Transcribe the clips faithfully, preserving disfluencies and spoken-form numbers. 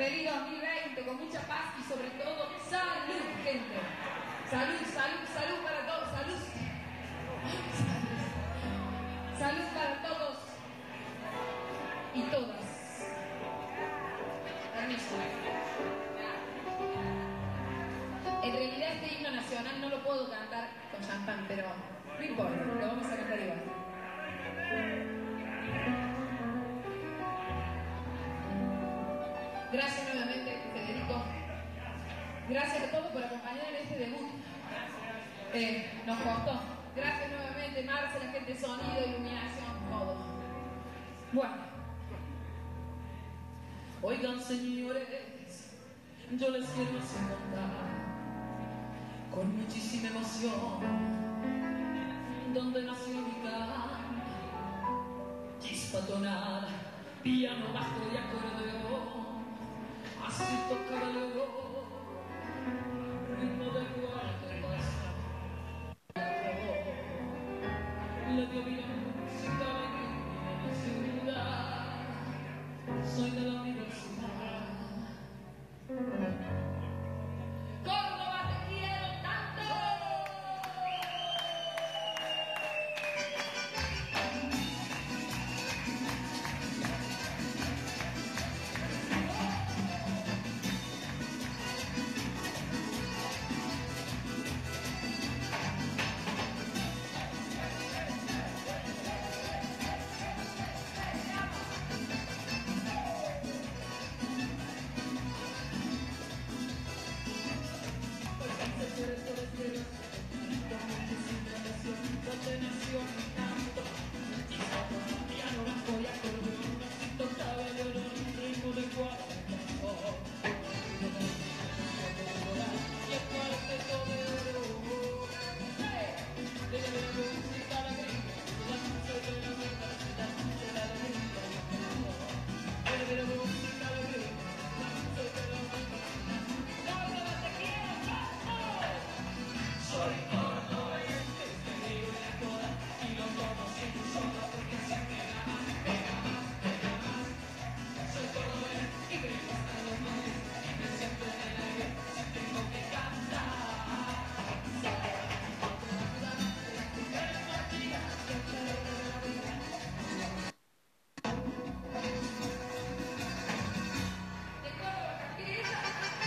feliz dos mil veinte, con mucha paz y sobre todo salud, gente. Salud, salud, salud para todos, salud. Salud para todos y todas. Permiso. En realidad este himno nacional no lo puedo cantar con champán, pero no importa, lo vamos a cantar igual. Gracias nuevamente, Federico. Gracias a todos por acompañar en este debut. Eh, nos costó. Gracias nuevamente, Marce, la gente de sonido, iluminación, todo. Bueno. Oigan, señores, yo les quiero contar con muchísima emoción donde nació mi canto, chispa tonada, piano, bajo y acordeón, así tocaba el león, ritmo de cualquier paso. Le dio vida música a mi ciudad, soy de la universidad. ¡Córdoba, te quiero tanto! Donde nació mi canto, piano, bajo y acordeón, así tocaba el violón, ritmo de cuarteto, y el cuarteto de oro, de la música a la gringa, la música de la gringa, la música de la gringa, de la música a la gringa, la música de la gringa. ¡Córdoba, te quiero tanto! Soy cordobés, te digo de toda, y lo tomo sin soda, porque sé que gana, pega más, pega más. Soy cordobés y me gustan los manes, y me siento en el aire si tengo que cantar. De Córdoba, Campirita.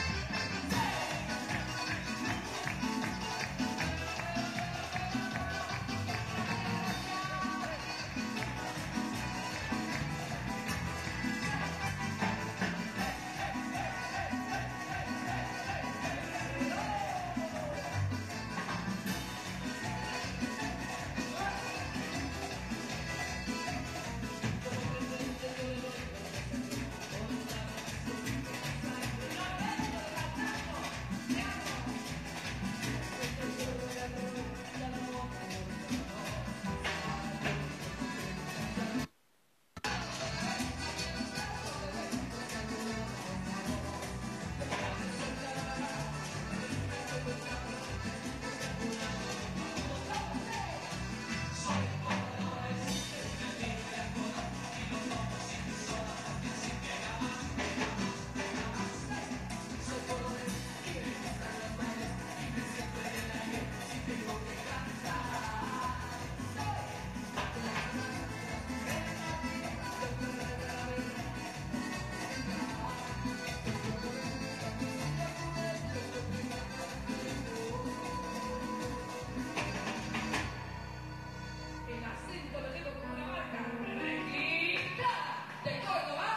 El acento lo llevo como una marca. ¡Requita! De Córdoba.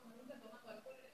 como nunca tomando alcohol.